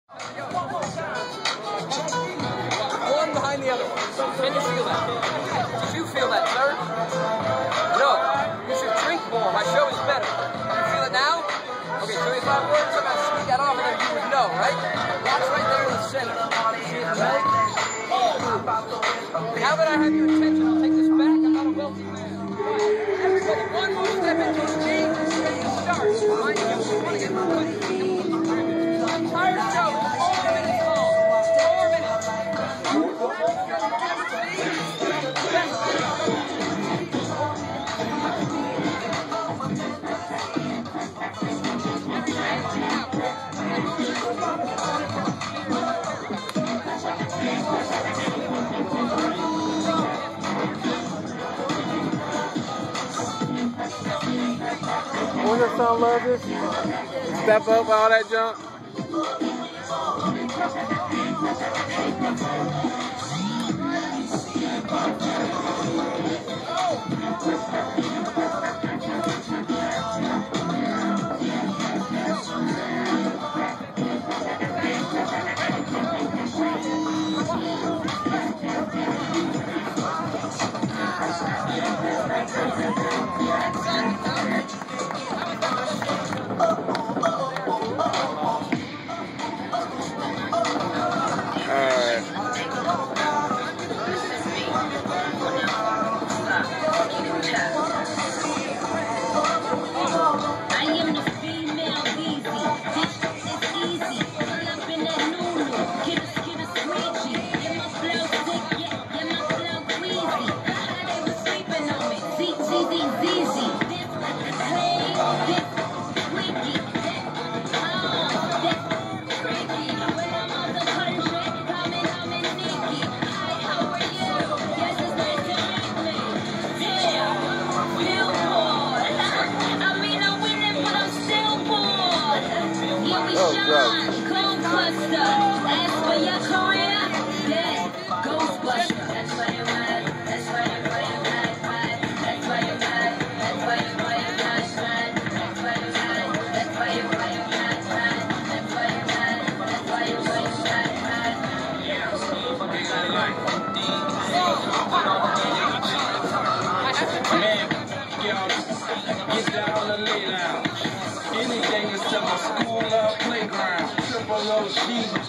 One behind the other one. Can you feel that? Did you feel that, sir? No. You should drink more. My show is better. You feel it now? Okay, 25 words. I'm going to speak that off and then you would know, right? That's right there in the center. See it, right? Now that I have your attention, I'll take this back. I'm not a wealthy man. Everybody, one more step into the game. Starts. Mind you, we want to get my money. The entire show is 4 minutes long. 4 minutes. What's that song, Love This? Step Up, all that junk. Anything except a school or playground. Triple OG.